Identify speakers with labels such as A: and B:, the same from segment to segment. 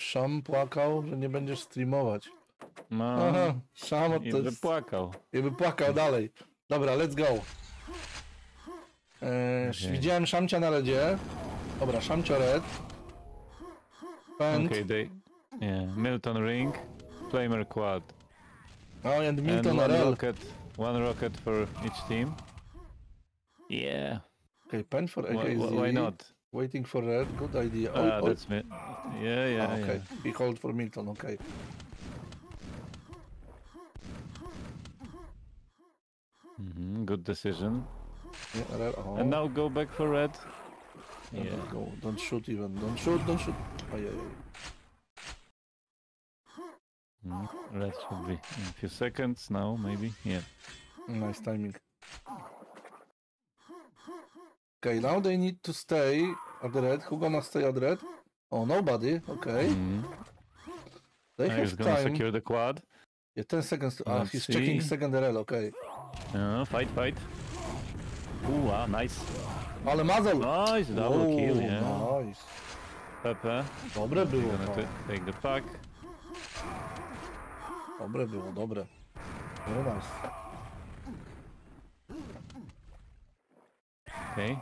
A: Szam płakał, że nie będziesz streamować.
B: No,
A: Aha, Szamot
B: i
A: to
B: by
A: jest...
B: płakał.
A: I by płakał dalej. Dobra, let's go. Widziałem Szamcia na redzie. Dobra, Szamcio red. Pęd.
B: Okay, Milton ring, Flamer quad.
A: Oh, and
B: And
A: Milton RL.
B: one rocket for each team. Yeah.
A: Okay, Pęd for AKZ.
B: Why not?
A: Waiting for red, good idea.
B: That's me. Yeah,
A: okay,
B: yeah.
A: he called for Milton, okay.
B: Good decision.
A: Yeah, red. Oh.
B: And now go back for red.
A: Yeah.
B: Yeah.
A: Go. Don't shoot even. Don't shoot. Don't shoot. Oh, yeah.
B: Red should be in a few seconds now, maybe. Yeah.
A: Nice timing. Okay, now they need to stay at the red. Who gonna stay at red? Oh, nobody. Okay. They
B: He's
A: have
B: gonna
A: time.
B: secure the quad.
A: Yeah, 10 seconds.
B: Let's
A: He's
B: see.
A: checking second RL. Okay.
B: Fight. Ooh, wow, nice.
A: Ale Mazel.
B: Nice, double kill, yeah.
A: Nice.
B: Pepe.
A: Dobre
B: He's
A: było
B: gonna
A: to.
B: take the pack.
A: Dobre było, dobre. Very nice.
B: Okay.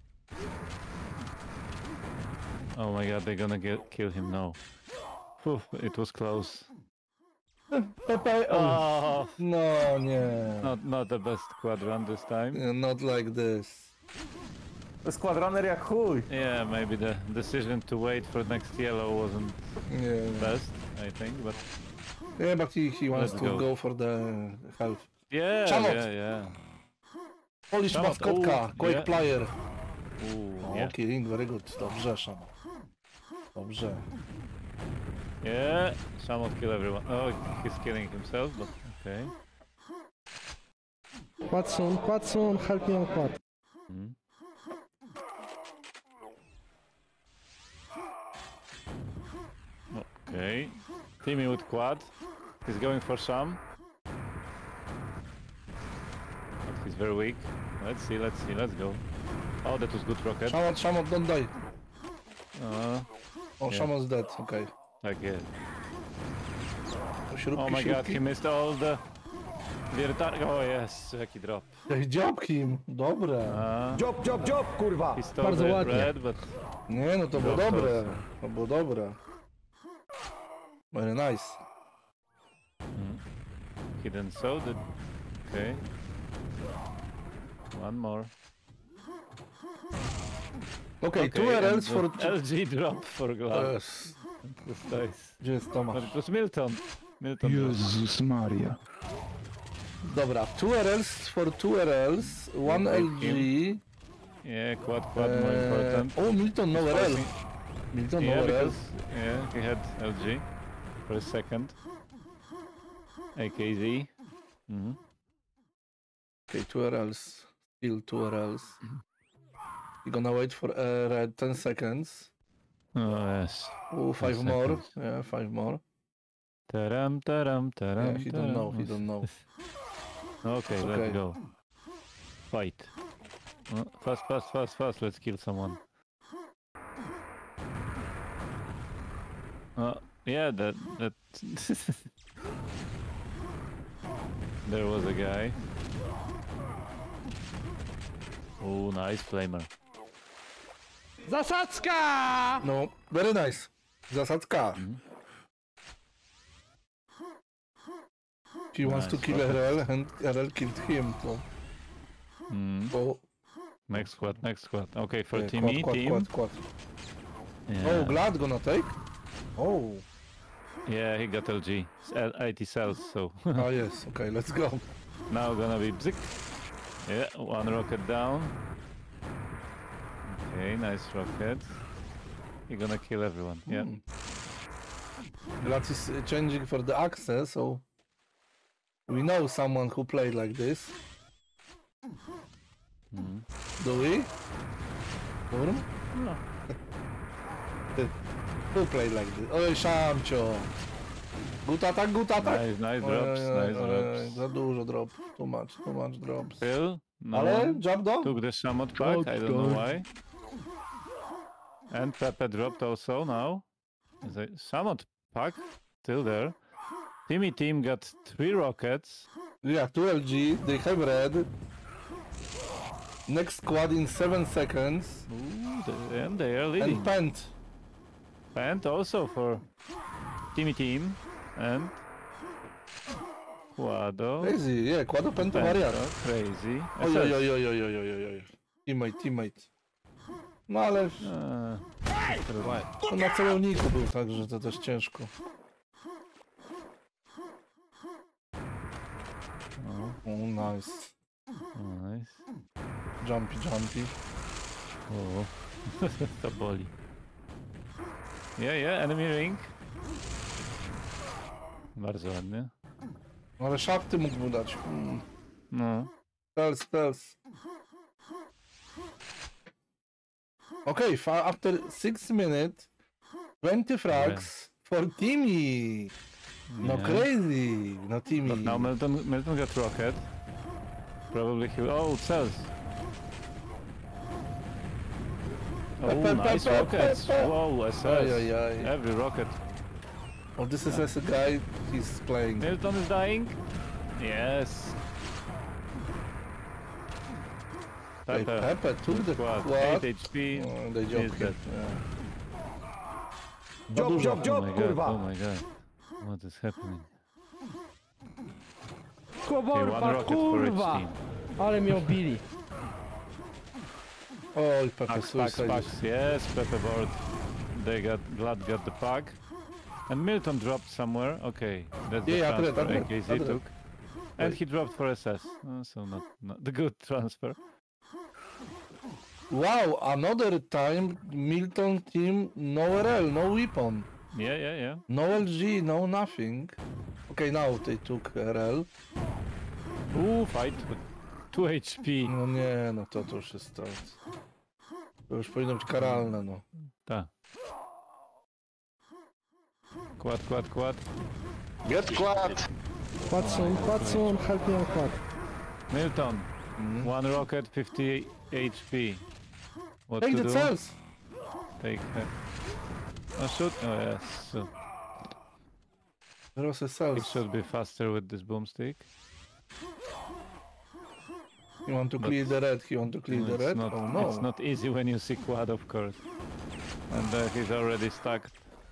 B: Oh my god, they're gonna kill him now. Whew, it was close.
A: Pepe.
B: Oh,
A: No, nie.
B: not the best quad run this time.
A: Yeah, not like this.
C: Składrunner jak chuj.
B: Yeah, maybe the decision to wait for next yellow wasn't
A: Yeah.
B: best, I think, but
A: Yeah, but he wants
B: Let's
A: to
B: go.
A: go for the health.
B: yeah,
A: Szamot.
B: yeah.
A: Polish
B: Szamot,
A: maskotka,
B: ooh,
A: Quake
B: yeah.
A: player.
B: Ooh,
A: O,
B: yeah.
A: killing, very good. Dobrze, Szamot. Dobrze.
B: Yeah, Shamot kill everyone. Oh, he's killing himself, but okay.
D: Quad soon, help me on quad.
B: Okay. Teaming with quad. He's going for Sham. But he's very weak. Let's see, let's go. Oh, that was good rocket.
A: Szamot, don't die. Oh,
B: Yeah.
A: Szamot's dead, okay.
B: Tak jest.
A: Śrubki,
B: Oh my god,
A: śrubki.
B: he missed all the... Oh yes, jaki drop.
A: Job him, dobre.
C: Job, kurwa!
B: He stole
D: Bardzo
B: the
D: ładnie.
B: red, but...
A: Nie, no to było
B: Drop
A: dobre.
B: also.
A: To było dobre. Very nice.
B: He didn't saw the... Okay. One more.
A: Okay, two
B: and
A: RLs
B: the
A: for...
B: LG drop for glove.
A: Yes.
B: That's nice.
A: Gdzie jest
B: But
A: Tomasz?
B: it was Milton. Milton.
E: Jezus Maria.
A: Dobra, two RLs for two RLs, one
B: Okay,
A: LG.
B: Yeah, quad more important.
A: Oh, Milton, no RL. Milton, no
B: Yeah,
A: RL.
B: because he had LG for a second. AKZ.
A: Okay, two RLs. Still two RLs. You're gonna wait for red 10 seconds.
B: Oh yes.
A: Oh, 5
B: 10
A: more.
B: seconds.
A: Yeah, 5 more.
B: Taram.
A: Yeah, he don't know, he don't know.
B: Okay,
A: Okay.
B: let's go. Fight. Fast. Let's kill someone. Yeah, that. There was a guy. Oh, nice flamer.
D: Zasadzka!
A: No, very nice. Zasadzka. He wants to
B: Nice,
A: kill
B: okay.
A: RL and RL killed him. So, oh,
B: Next squad. Okay, for
A: yeah,
B: team E,
A: quad.
B: Yeah.
A: Oh, Glad gonna take? Oh,
B: Yeah, he got LG. 80 cells, so
A: oh yes, okay, let's go.
B: now gonna be bzik. Yeah, one rocket down. Okay, nice rocket. You're gonna kill everyone. Yeah.
A: Glad is changing for the access, so we know someone who played like this. Do we? Durm?
B: No.
A: Who played like this? Oj, Szamcio! Good attack!
B: Nice drops, nice drops.
A: Za dużo drop. Too much drops.
B: Still, no
A: Ale
B: one
A: jump down?
B: took the Shamot back, I don't know why. And Pepe dropped also now. Samot pack still there. Timmy team got 3 rockets.
A: Yeah, 2LG, they have red. Next squad in 7 seconds.
B: Ooh, and they are leading.
A: And Pent.
B: And also for Timmy team and Quado.
A: Crazy, yeah, Quado Pento
B: Pento,
A: Mariano.
B: crazy.
A: Oj, oj, oj, oj, oj, oj, oj, oj. Teammate. No ale to na celowniku był, także to też ciężko. Oh, nice.
B: Nice.
A: Jumpy.
B: O, to boli. Yeah, enemy ring. Bardzo ładnie.
A: Ale szafty mógł mu dać.
B: No.
A: Spells. Okay, after 6 minutes, 20 frags for Timmy. No
B: Yeah.
A: crazy, no Timmy.
B: But now Milton got rocket. Probably he... Oh, cells. Oh, nice rockets. Whoa, SS.
A: Ay.
B: Every rocket.
A: Oh, this is as a guy he's playing.
B: Milton is dying. Yes.
A: Hey, Pepe took the
B: Quad.
A: quad.
B: 8 HP.
A: Oh, they
B: Is
A: joke
B: dead.
C: Job,
B: Oh
C: kurwa!
B: my god. What is happening? Okay,
D: Kurwa,
B: one rocket for each
D: kurwa!
B: team.
D: Ale mnie obili.
A: Oj, Pepe
B: Packs.
A: suicide.
B: Yes, Pepe board. They Glad got the pack. And Milton dropped somewhere. Okay, that's the
A: Yeah,
B: transfer
A: Adret.
B: AKZ took. And he dropped for SS. So not the good transfer.
A: Wow, another time Milton team no RL, no weapon.
B: Yeah.
A: No LG, no nothing. Okay, now they took RL.
B: Ooh, fight with 2 HP.
A: No nie, no to już jest to. To już powinno być karalne, no.
B: Ta. Quad.
C: Get quad!
D: Quad soon, help me on quad.
B: Milton, one rocket, 50 HP. What
A: Take
B: to
A: the
B: do?
A: cells!
B: Take her. Oh, shoot. Oh, yes. So
A: Rosy
B: it
A: cells.
B: should be faster with this boomstick.
A: You want to clear the red, he want to clear the red? Oh no.
B: It's not easy when you see quad, of course. And he's already stuck.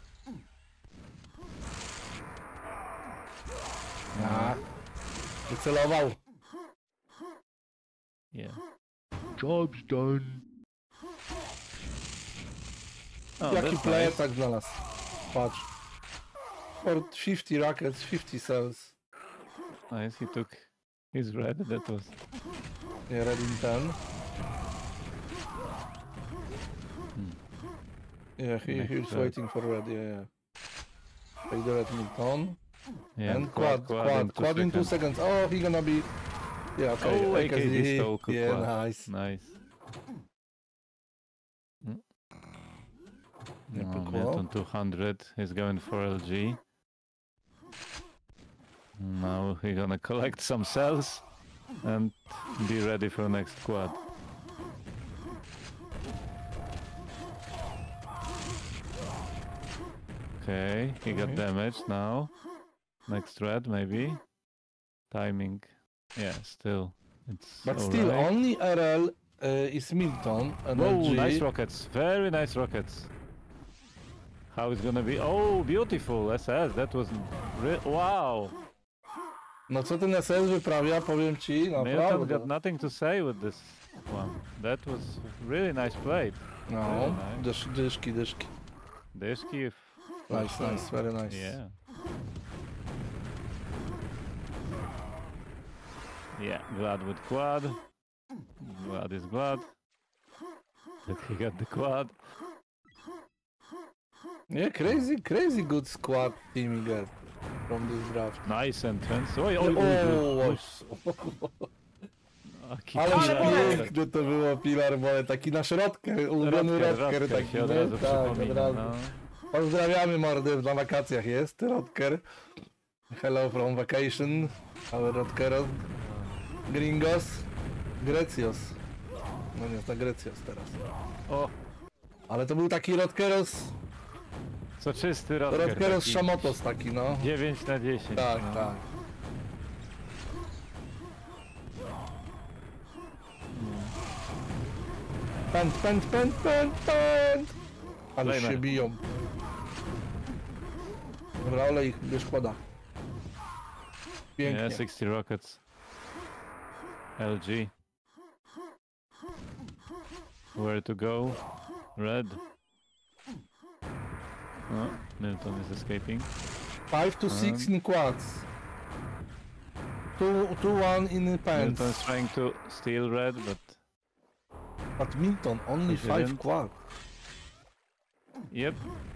A: Wycelował.
B: Yeah.
A: Job's done.
B: Oh,
A: Jaki
B: that's
A: player
B: nice.
A: tak znalazł? Patrz. For 50 rockets, 50 cells.
B: Nice, he took his red. That was...
A: Yeah, red in 10. Yeah, he
B: Next
A: was
B: red.
A: waiting for red, yeah. Take the red Milton.
B: Yeah,
A: And quad in 2 seconds. Oh, he gonna be... Yeah, okay.
B: Oh, AKZ
A: AKZ.
B: stole
A: Yeah,
B: quad.
A: nice.
B: Nice.
A: Yeah,
B: No,
A: cool.
B: Milton 200. He's going for LG. Now he's gonna collect some cells and be ready for next quad. Okay, he got damaged now. Next red maybe. Timing. Yeah, still. It's
A: But still,
B: alright.
A: only RL is Milton and
B: Oh,
A: LG.
B: nice rockets. Very nice rockets. How it's gonna be? Oh, beautiful. SS. That was... Wow.
A: No co ten SS wyprawia, powiem ci,
B: Milton
A: naprawdę.
B: got nothing to say with this one. That was really nice play.
A: No,
B: Very nice.
A: dyszki.
B: Dyszki.
A: Nice, very nice.
B: Yeah. Yeah, glad with quad. Glad is glad that he got the quad.
A: Yeah, crazy good squad team girl from this draft.
B: Nice entrance. Oj,
A: O, ale piękne to było Pilar Mole, taki nasz Rodker, ulubiony Rodker taki,
B: się od razu
A: tak,
B: przypomina.
A: od razu.
B: No.
A: Pozdrawiamy mordy, na wakacjach jest Rodker. Hello from vacation, our Rodkeros. Gringos, Grecios. No nie, to Grecios teraz.
B: O,
A: Ale to był taki Rodkeros
B: Co czysty Rodker.
A: Rodkeros
B: taki
A: Szamotos taki, no.
B: 9 na 10.
A: Tak,
B: no.
A: tak. Pęd, pęd, pęd, pęd, pęd! Ale
B: Flamer.
A: się biją. Dobra, olej ich, bierz kłada. Pięknie.
B: Yeah, 60 rockets. LG. Where to go? Red. Oh, Milton is escaping.
A: 5 to 6 in quads. 2-1 in pants.
B: Milton is trying to steal red,
A: But Milton, only
B: He
A: 5
B: didn't.
A: quads.
B: yep.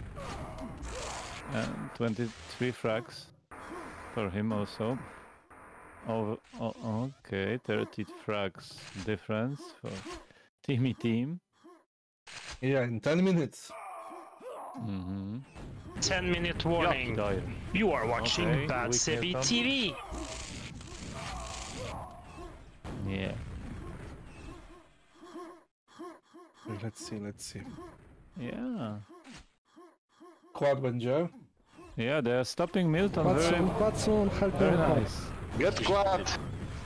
B: And 23 frags for him also. Oh, okay, 30 frags difference for team.
A: Yeah, in 10 minutes.
B: Mm-hmm.
E: 10-minute warning. You are watching
B: Okay,
E: Bad
B: we
E: City
B: can-
E: TV.
B: Yeah.
A: Let's see.
B: Yeah.
A: Quad będzie.
B: Yeah, they are stopping Milton very,
D: Patson, help
B: very
D: me out.
B: nice.
C: Get quad!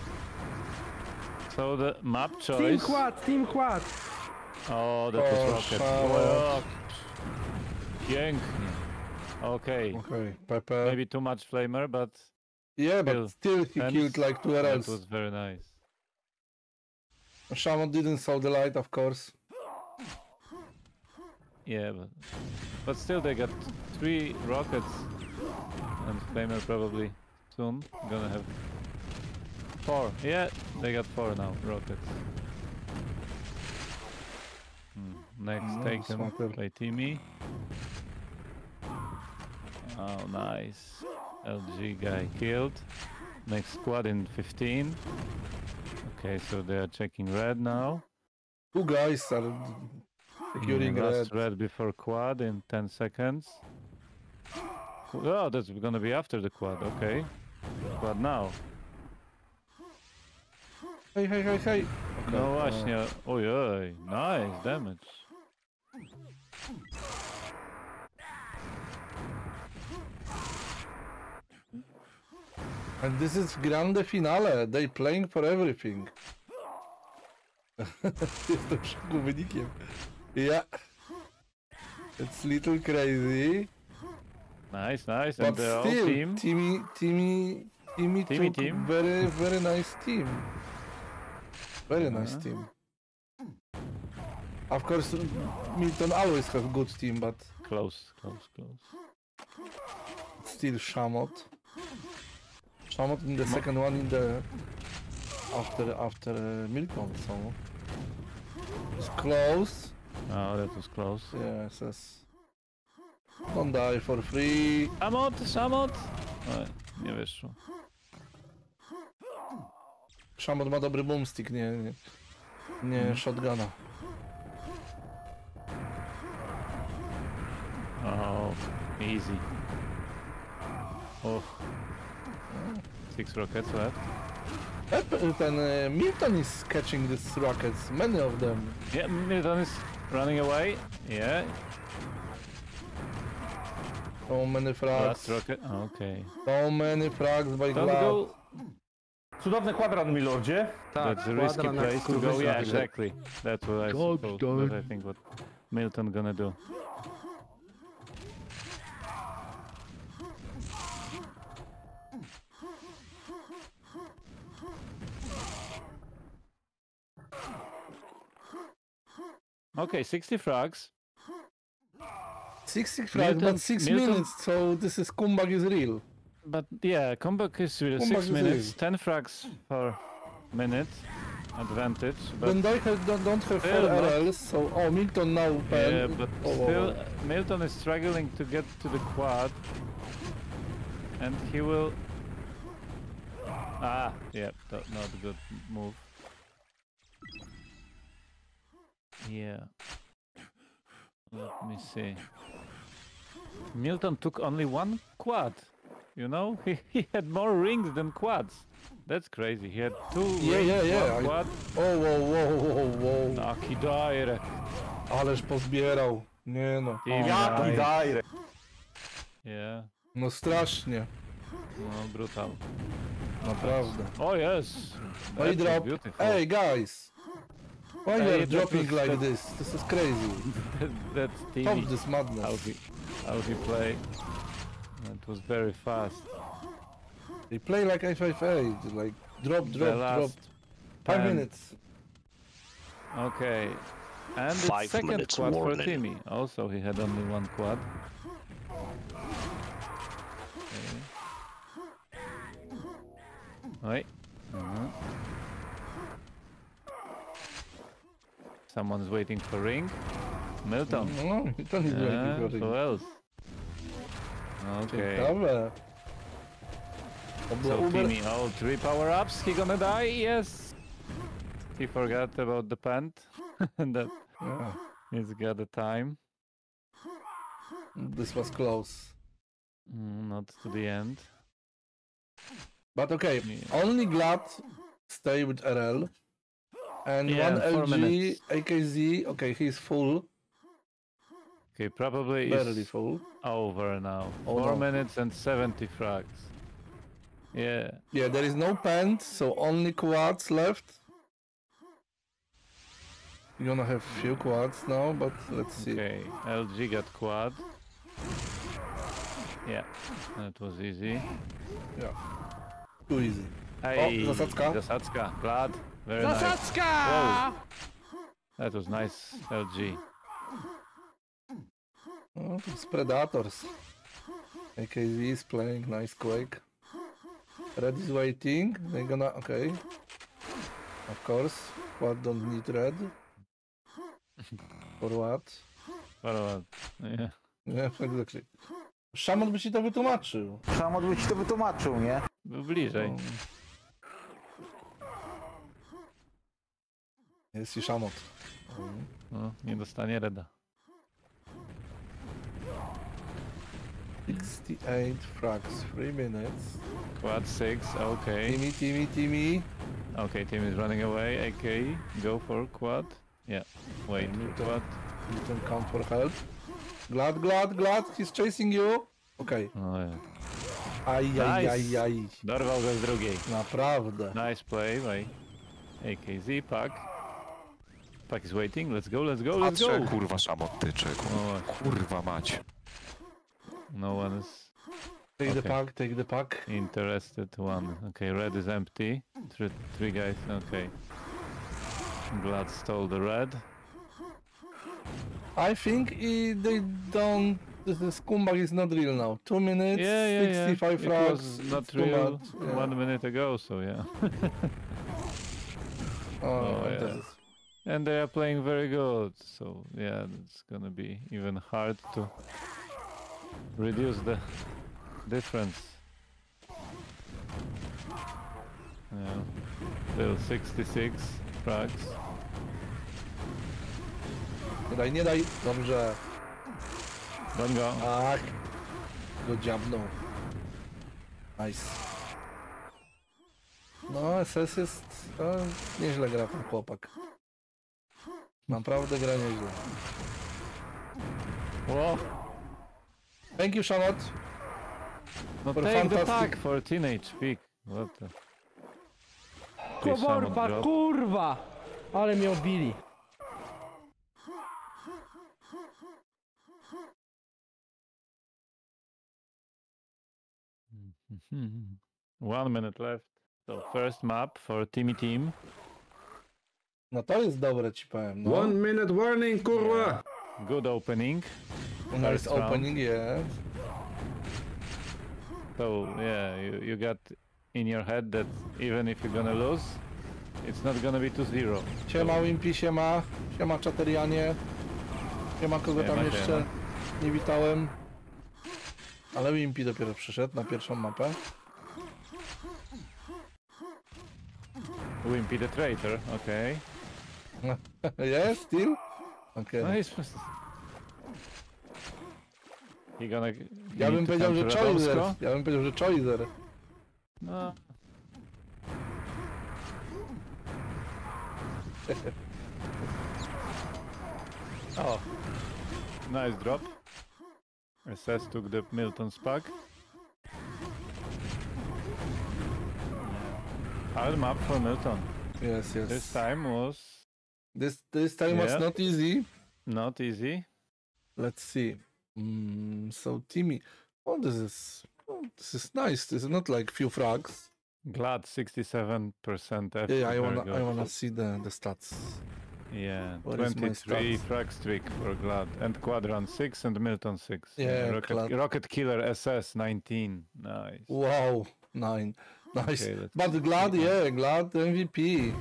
B: So the map
D: Team
B: choice.
D: quad, team quad.
B: Oh, that was
A: Oh,
B: rocket.
A: szalot.
B: Oh, pięknie. Okay.
A: Okay, Pepe.
B: Maybe too much flamer, but
A: Yeah, but still he
B: Hence,
A: killed like 2
B: that
A: arrows.
B: was very nice.
A: Shaman didn't saw the light, of course.
B: Yeah, but still they got 3 rockets, and flamer probably soon gonna have 4. Yeah, they got 4 now rockets. Next,
A: Oh,
B: take them.
A: smarter.
B: Play Timmy. Oh, nice. LG guy killed. Next squad in 15. Okay, so they are checking red now.
A: 2 guys are securing
B: Last
A: red.
B: red before quad in 10 seconds. Oh, that's gonna be after the quad. Okay. Quad now.
A: Hej, hej, hej, hej.
B: No właśnie. Ojej, nice damage.
A: And this is grande finale. They playing for everything. Jestem w szoku wynikiem. Yeah. It's little crazy.
B: Nice, nice.
A: But
B: And the whole
A: still,
B: team.
A: Timmy took
B: team.
A: very, very nice team. Very nice
B: Uh-huh.
A: team. Of course, Milton always have good team, but
B: Close.
A: still Shamot. Shamot in the second one in the after Milton, so it's close.
B: Oh, that was close.
A: Yes. Don't die for free.
B: Samot! Oj, nie wyszło.
A: Shamot ma dobry boomstick, nie shotguna.
B: Oh, easy. Oh. 6 rockets left.
A: Milton is catching these rockets, many of them.
B: Yeah, Milton is running away. Yeah,
A: So many
B: last
A: frags.
B: rocket. Okay.
A: So many frags by
B: Don't
A: Glad.
B: go.
F: Cudowny kwadrat, milordzie.
B: That's a risky
D: kwadrat na
B: place to go.
D: skurwysyna.
B: Yeah, exactly. That's what I
D: God
B: suppose.
D: damn.
B: That's I think what Milton gonna do. Okay, 60 frags.
A: 60 frags,
B: Milton-
A: but 6
B: Milton-
A: minutes, so this is comeback is real.
B: But yeah, comeback is real.
A: Comeback
B: 6
A: is
B: minutes,
A: real.
B: 10 frags per minute advantage. But
A: Then they don't have 4
B: Still not.
A: RLs, so Milton now
B: yeah,
A: pen.
B: but
A: Oh,
B: still, Milton is struggling to get to the quad, and he will. Ah, yeah, not a good move. Yeah. Let me see. Milton took only 1 quad. You know, he had more rings than quads. That's crazy. He had 2
A: Yeah,
B: rings,
A: yeah, yeah,
B: 1
A: I-
B: quad.
A: Wow.
B: Lucky direct.
A: Ależ pozbierał. Nie no.
B: Team
F: Jaki
B: nine.
F: dajre.
B: Yeah.
A: No strasznie,
B: No, brutal.
A: naprawdę.
B: Oh yes!
A: No i
B: That was
A: drop.
B: beautiful.
A: Hey guys! Why you
B: Hey,
A: are
B: that
A: dropping
B: was-
A: like
B: that-
A: this? This is crazy.
B: That's TV.
A: Stop this
B: How
A: madness.
B: he play. That was very fast.
A: They play like I5A, like drop,
B: The
A: drop,
B: last
A: drop. 5
B: pen.
A: minutes.
B: Okay. And it's
E: 5
B: second
E: minutes
B: quad for
E: warning.
B: Timmy. Also, he had only one quad. Okay. Wait. Someone's waiting for ring. Milton.
A: No, to nie
B: Yeah,
A: było
B: who else? Okay.
A: Ciekawe. To było
B: So
A: Uber.
B: Timmy, all 3 power-ups. He gonna die? Yes. He forgot about the pant. That
A: Yeah,
B: he's got the time.
A: this was close.
B: Not to the end.
A: But okay,
B: Yeah.
A: only Glad stay with RL. And
B: Yeah,
A: one
B: 4
A: LG
B: minutes.
A: AKZ, okay, he's full,
B: Okay, probably
A: barely
B: it's
A: full.
B: over now.
A: Oh,
B: 4
A: no.
B: minutes and 70 frags. Yeah.
A: Yeah, there is no pant, so only quads left. You're gonna have few quads now, but let's see.
B: Okay, LG got quad. Yeah, that was easy.
A: Yeah, too easy.
B: Hey,
A: zasadzka.
B: Zasadzka, glad. Very nice.
D: Zasadzka!
B: Whoa. That was nice, LG.
A: Oh, it's Predators. AKZ is playing nice Quake. Red is waiting. They're gonna, okay. Of course, quad don't need red. For what?
B: Forward. Yeah.
A: Nie, exactly. Szamon by ci to wytłumaczył.
C: Szamot by ci to wytłumaczył, nie?
B: Był bliżej.
A: Jest i szamot.
B: No, nie dostanie reda.
A: 68 frags, 3 minutes.
B: Quad 6, okay.
A: Timmy.
B: Okay, team is running away. AK, go for quad. Yeah, wait, quad.
A: You can count for help. Glad, he's chasing you. Okay.
B: Oh, yeah.
A: Aj.
B: Dorwał go z drugiej.
A: Naprawdę.
B: Nice play by AKZ, Pack. Pack is waiting, let's go.
G: Patrzę, kurwa, szamot tyczy.
B: Oh,
G: Kurwa mać.
B: no one is
A: Take
B: Okay.
A: the pack.
B: interested. One. Okay, red is empty. Three guys, okay. Glad stole the red.
A: I think they don't. The scumbag is not real now. 2 minutes,
B: Yeah.
A: 65
B: It
A: frags.
B: was not
A: it's too
B: real
A: much, yeah.
B: 1 minute ago, so yeah.
A: Oh,
B: yeah.
A: this is-
B: And they are playing very good, so yeah, it's gonna be even hard to reduce the difference. Yeah, still 66 frags.
A: Nie daj. Dobrze.
B: Don't go.
A: Ach. Go dziabnął. Nice. No, SS jest... No, nieźle gra ten chłopak. Naprawdę gra nieźle.
B: Whoa!
A: Thank you, Shamot.
B: No
A: For
B: take the
A: fantastic-
B: pack for teenage pick. What the... Okay, Shaman
D: Komorfa,
B: drop.
D: kurwa! Ale mnie obili.
B: Mhm. 1 minute left. So first map for Timmy team.
A: No to jest dobre, ci powiem. No.
H: 1 minute warning, kurwa!
B: Good opening.
A: Nice
B: first round.
A: opening, yes.
B: So yeah, you got in your head that even if you're gonna lose, it's not gonna be 2-0.
A: Siema Wimpy, siema. Siema Czaterianie. Siema kogo tam
B: Siema,
A: jeszcze
B: siema.
A: nie witałem. Ale Wimpy dopiero przyszedł na pierwszą mapę.
B: Wimpy the traitor, okay.
A: Yes, still? Okay.
B: No he's... He gonna...
A: Ja bym powiedział, że Choizer.
B: Radomsko?
A: Ja bym powiedział, że Choizer.
B: No. O. Nice drop. SS took the Milton Spag. Hard map for Milton.
A: Yes, yes.
B: This time was
A: This time was
B: Yeah.
A: not easy.
B: not easy.
A: Let's see. So Timmy, this is nice. This is not like few frags.
B: Glad 67% F.
A: Yeah, I
B: very
A: wanna
B: good.
A: see the stats.
B: Yeah,
A: What is my
B: 23
A: stats?
B: frag streak for Glad. And Quadrant 6 and Milton 6.
A: Yeah, Glad.
B: Rocket Killer SS 19. Nice.
A: Wow, 9, nice.
B: Okay, let's
A: But Glad,
B: see.
A: yeah, Glad MVP.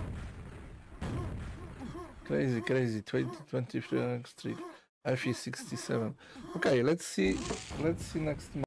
A: Crazy, 23 streak. FE 67. Okay, let's see next.